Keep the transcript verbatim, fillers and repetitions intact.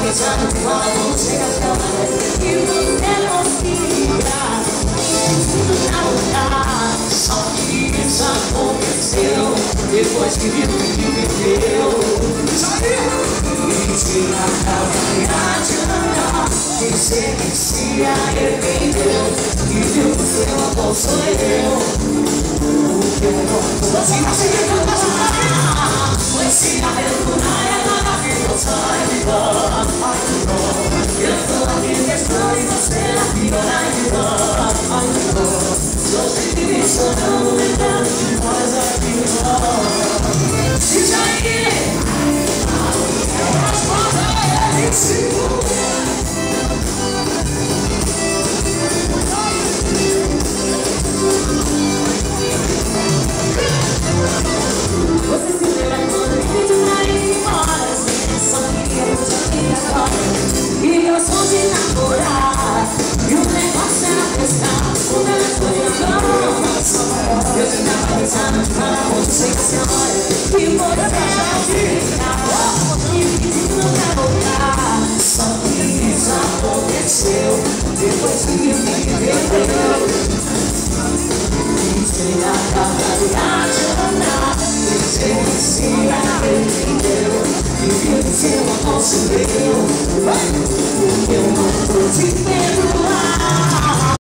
pensando que o amor chega até lá e você não fica. Só que isso aconteceu depois que viu que viveu. Mentira, verdade, dizer que se arrependeu e viu que seu amor sou eu. Você não se reconhece. When she got it tonight, I'm not happy no time because I know you're the one in this story, but still I feel like you are. I know, so baby, it's so new and then you was a hero. She's like it. That's what I it's you. E meu som de namorar e o negócio era prestar o telefone na mão. Eu tentava pensar no carro sem a senhora e você ficar e pedindo não quer voltar. Só que isso aconteceu depois que eu me perdeu. Mentira, verdade, andar dizer que se arrependeu e viu que seu amor sou eu. Eu não tô te vendo.